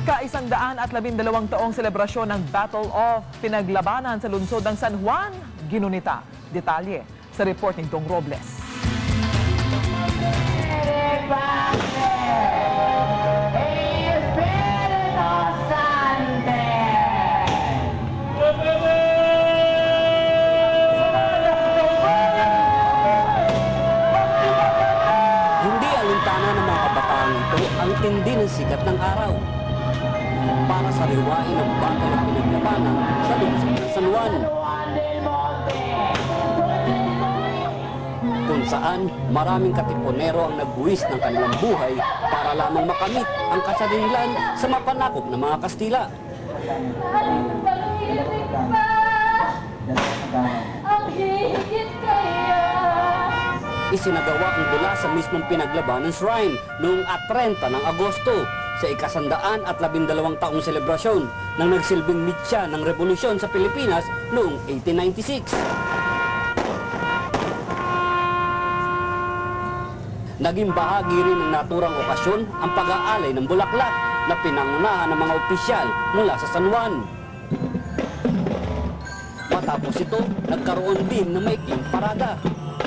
Ika-112 taong selebrasyon ng Battle of Pinaglabanan sa lungsod ng San Juan, ginunita. Detalye sa report ni Dong Robles. Hindi alintana ng mga kabataang ito ang tindi ng sikat ng araw para sa riwain ng Battle of Pinaglabanan sa lungsod ng San Juan, kung saan maraming katipunero ang nagbuwis ng kanilang buhay para lamang makamit ang kasarinlan sa mapanakop ng mga Kastila. Isinagawa ang dula sa mismong pinaglabanan shrine noong 30 ng Agosto sa ika-112 taong selebrasyon ng nagsilbing mitya ng revolusyon sa Pilipinas noong 1896. Naging bahagi rin ng naturang okasyon ang pag-aalay ng bulaklak na pinangunahan ng mga opisyal mula sa San Juan. Matapos ito, nagkaroon din ng maikling parada.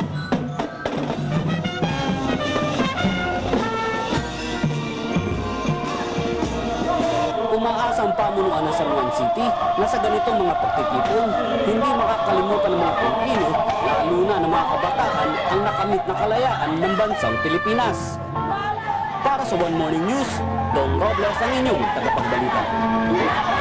Umaasa ang pamunuan ng San Juan City na sa ganitong mga pagtitipon, hindi makakalimutan ng mga Pilipino, lalo na ng mga kabataan, ang nakamit na kalayaan ng bansang Pilipinas. Para sa One Morning News, Dong Robles ang inyong tagapagbalita.